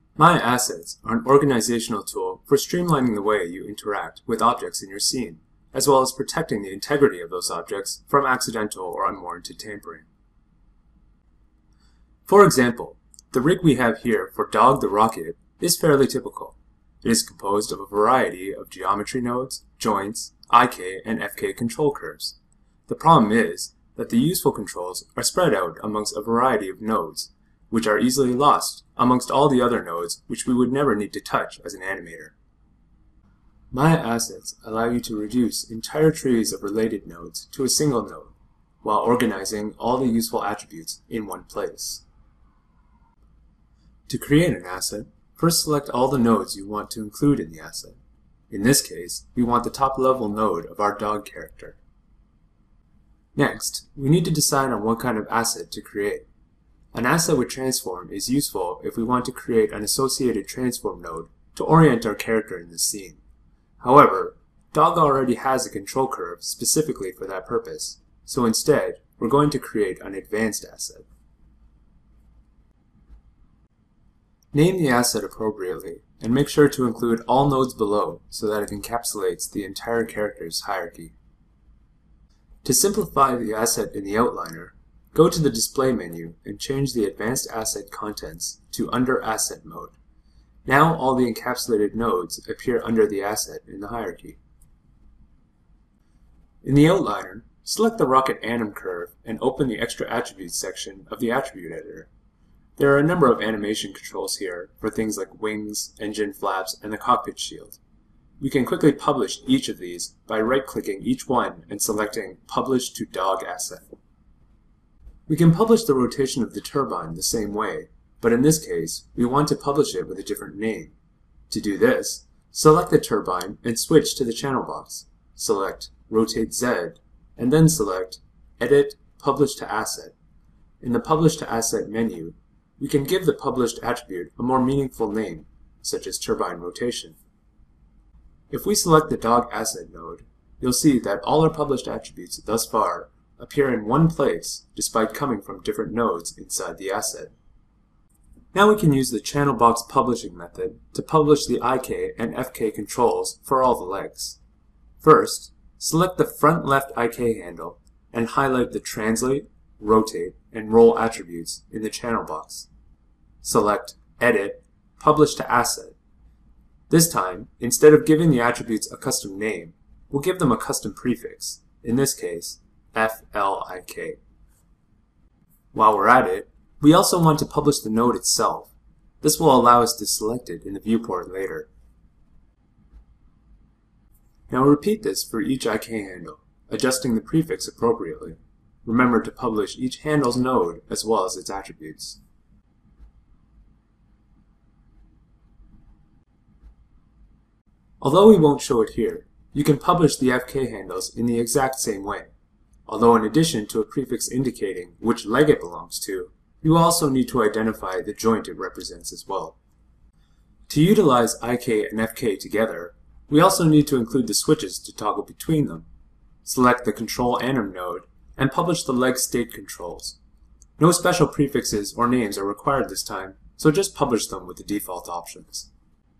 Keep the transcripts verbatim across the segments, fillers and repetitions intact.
My Assets are an organizational tool for streamlining the way you interact with objects in your scene, as well as protecting the integrity of those objects from accidental or unwarranted tampering. For example, the rig we have here for Dog the Rocket is fairly typical. It is composed of a variety of geometry nodes, joints, I K and F K control curves. The problem is that the useful controls are spread out amongst a variety of nodes, which are easily lost amongst all the other nodes which we would never need to touch as an animator. My Assets allow you to reduce entire trees of related nodes to a single node, while organizing all the useful attributes in one place. To create an asset, first select all the nodes you want to include in the asset. In this case, we want the top level node of our dog character. Next, we need to decide on what kind of asset to create. An asset with transform is useful if we want to create an associated transform node to orient our character in the scene. However, Dog already has a control curve specifically for that purpose, so instead, we're going to create an advanced asset. Name the asset appropriately, and make sure to include all nodes below so that it encapsulates the entire character's hierarchy. To simplify the asset in the outliner, go to the Display menu and change the Advanced Asset Contents to Under Asset mode. Now all the encapsulated nodes appear under the asset in the hierarchy. In the outliner, select the Rocket Anim curve and open the Extra Attributes section of the Attribute Editor. There are a number of animation controls here for things like wings, engine flaps, and the cockpit shield. We can quickly publish each of these by right-clicking each one and selecting Publish to Dog Asset. We can publish the rotation of the turbine the same way, but in this case, we want to publish it with a different name. To do this, select the turbine and switch to the channel box. Select Rotate Z, and then select Edit Publish to Asset. In the Publish to Asset menu, we can give the published attribute a more meaningful name, such as turbine rotation. If we select the Dog Asset node, you'll see that all our published attributes thus far appear in one place despite coming from different nodes inside the asset. Now we can use the Channel Box Publishing method to publish the I K and F K controls for all the legs. First, select the front left I K handle and highlight the Translate, Rotate, and Roll attributes in the channel box. Select Edit, Publish to Asset. This time, instead of giving the attributes a custom name, we'll give them a custom prefix, in this case, F L I K. While we're at it, we also want to publish the node itself. This will allow us to select it in the viewport later. Now repeat this for each I K handle, adjusting the prefix appropriately. Remember to publish each handle's node as well as its attributes. Although we won't show it here, you can publish the F K handles in the exact same way. Although in addition to a prefix indicating which leg it belongs to, you also need to identify the joint it represents as well. To utilize I K and F K together, we also need to include the switches to toggle between them. Select the Control Anim node and publish the leg state controls. No special prefixes or names are required this time, so just publish them with the default options.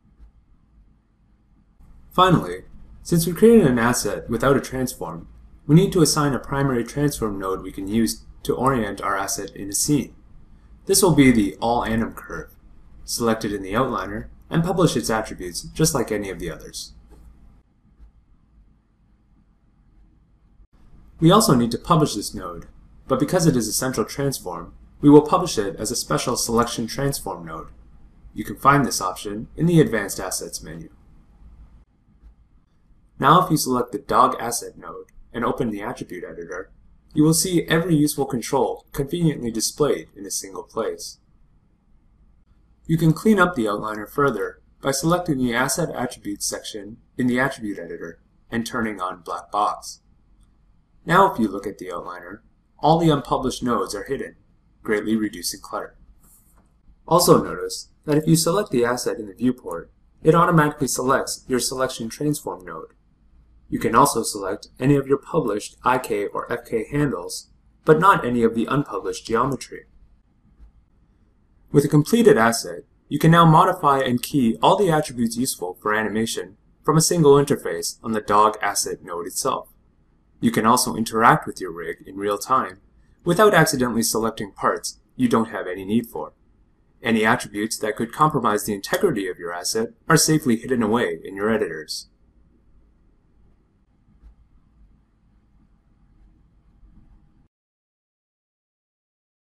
Finally, since we created an asset without a transform, we need to assign a primary transform node we can use to orient our asset in a scene. This will be the All Anim curve. Select it in the outliner and publish its attributes just like any of the others. We also need to publish this node, but because it is a central transform, we will publish it as a special Selection Transform node. You can find this option in the Advanced Assets menu. Now if you select the Dog Asset node and open the Attribute Editor, you will see every useful control conveniently displayed in a single place. You can clean up the outliner further by selecting the Asset Attributes section in the Attribute Editor and turning on Black Box. Now if you look at the outliner, all the unpublished nodes are hidden, greatly reducing clutter. Also notice that if you select the asset in the viewport, it automatically selects your Selection Transform node. You can also select any of your published I K or F K handles, but not any of the unpublished geometry. With a completed asset, You can now modify and key all the attributes useful for animation from a single interface on the Dog Asset node itself. You can also interact with your rig in real time without accidentally selecting parts you don't have any need for. Any attributes that could compromise the integrity of your asset are safely hidden away in your editors.